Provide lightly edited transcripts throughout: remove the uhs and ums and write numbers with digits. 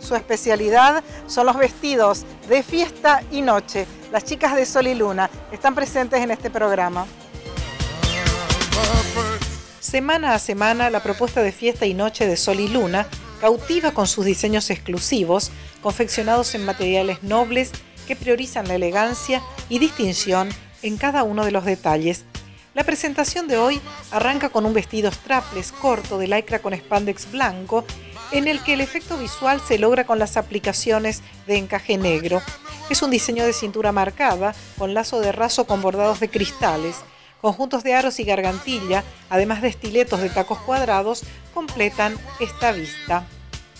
Su especialidad son los vestidos de fiesta y noche. Las chicas de Sol y Luna están presentes en este programa. Semana a semana, la propuesta de fiesta y noche de Sol y Luna cautiva con sus diseños exclusivos, confeccionados en materiales nobles que priorizan la elegancia y distinción en cada uno de los detalles. La presentación de hoy arranca con un vestido strapless corto de lycra con spandex blanco, en el que el efecto visual se logra con las aplicaciones de encaje negro. Es un diseño de cintura marcada, con lazo de raso con bordados de cristales. Conjuntos de aros y gargantilla, además de estiletos de tacos cuadrados, completan esta vista.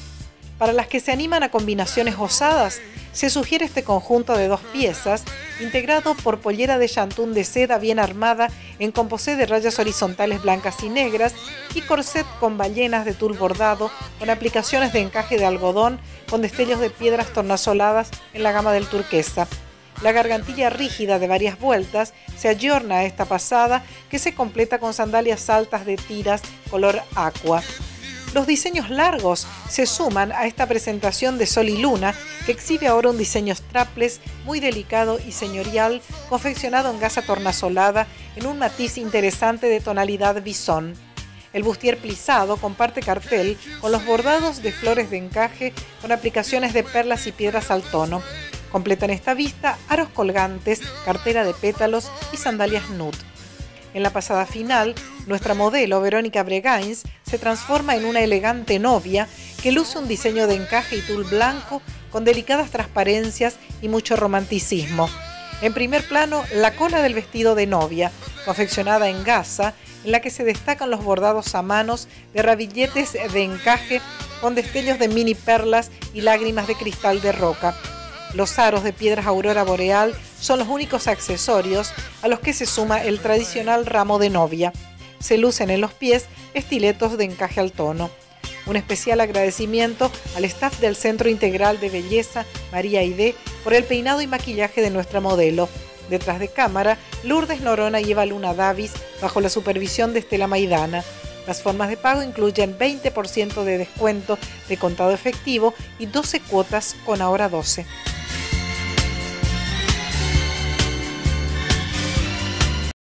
Para las que se animan a combinaciones osadas, se sugiere este conjunto de 2 piezas, integrado por pollera de chantún de seda bien armada en composé de rayas horizontales blancas y negras y corset con ballenas de tul bordado con aplicaciones de encaje de algodón con destellos de piedras tornasoladas en la gama del turquesa. La gargantilla rígida de varias vueltas se ayorna a esta pasada, que se completa con sandalias altas de tiras color aqua. Los diseños largos se suman a esta presentación de Sol y Luna, que exhibe ahora un diseño strapless muy delicado y señorial, confeccionado en gasa tornasolada en un matiz interesante de tonalidad bisón. El bustier plisado comparte cartel con los bordados de flores de encaje con aplicaciones de perlas y piedras al tono. Completan esta vista aros colgantes, cartera de pétalos y sandalias nude. En la pasada final, nuestra modelo Verónica Bregains se transforma en una elegante novia que luce un diseño de encaje y tul blanco con delicadas transparencias y mucho romanticismo. En primer plano, la cola del vestido de novia, confeccionada en gasa, en la que se destacan los bordados a manos de rabilletes de encaje con destellos de mini perlas y lágrimas de cristal de roca. Los aros de piedras aurora boreal son los únicos accesorios a los que se suma el tradicional ramo de novia. Se lucen en los pies estiletos de encaje al tono. Un especial agradecimiento al staff del Centro Integral de Belleza María Aidé por el peinado y maquillaje de nuestra modelo. Detrás de cámara, Lourdes Norona y Eva Luna Davis bajo la supervisión de Estela Maidana. Las formas de pago incluyen 20% de descuento de contado efectivo y 12 cuotas con ahora 12.